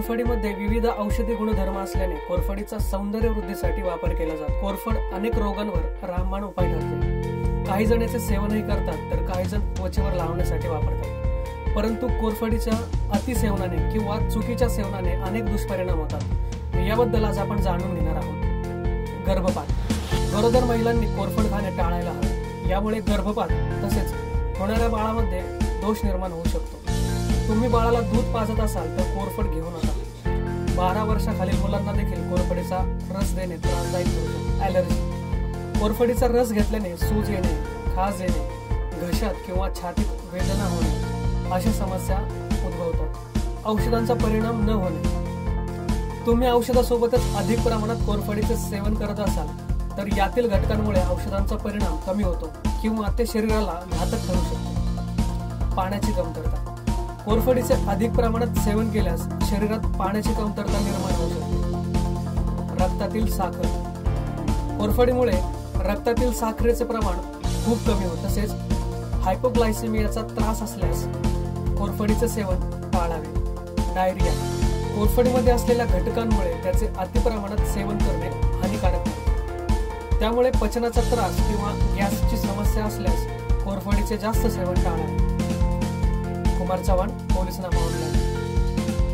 कोरफडीमध्ये विविध औषधी गुणधर्म असल्याने कोरफडीचा सौंदर्य वृद्धीसाठी वापर केला जातो। कोरफड अनेक रोगांवर रामबाण उपाय ठरते। काही जण याचे सेवनही करतात तर काही जण त्वचेवर लावण्यासाठी वापरतात। परंतु कोरफडीच्या अतिसेवनाने किंवा चुकीच्या सेवनाने अनेक दुष्परिणाम होतात। याबद्दल आज आपण जाणून घेणार आहोत। गर्भपात। गरोदर महिलांनी कोरफड खाणे टाळायला हवे। यामुळे गर्भपात तसेच होणाऱ्या बाळामध्ये दोष निर्माण होऊ शकतो। तुम्ही बाळाला दूध पाजत असाल तर कोरफड घेऊ नका। 12 वर्षाखालील मुलांना देखील कोरफडीचा रस देणे त्रासदायक ठरतो। ॲलर्जी। कोरफडीचा रस घेतल्याने सूज येणे, खाज येणे, घशात किंवा छातीत वेदना होणे अशा समस्या उद्भवतात। औषधांचा परिणाम न होणे। तुम्ही औषधासोबतच अधिक प्रमाणात कोरफडीचे सेवन करत असाल तर यातील घटकांमुळे औषधांचा परिणाम कमी होतो किंवा ते शरीराला घातक ठरू शकते। पाण्याची कमतरता। कोरफडीचे अधिक प्रमाणात सेवन केल्यास शरीरात पाण्याची कमतरता निर्माण होऊ शकते। रक्तातील साखर। कोरफडीमुळे रक्तातील साखरेचे प्रमाण खूप कमी होते। तसेच हायपोग्लायसेमियाचा त्रास असल्यास कोरफडीचे सेवन टाळावे। डायरिया। कोरफडीमध्ये असलेल्या घटकांमुळे त्याचे अतिप्रमाणात सेवन करणे हानिकारक आहे। त्यामुळे पचनाचा त्रास किंवा गॅसची समस्या असल्यास कोरफडीचे जास्त सेवन टाळावे। Kumar Chavan, Policenama online.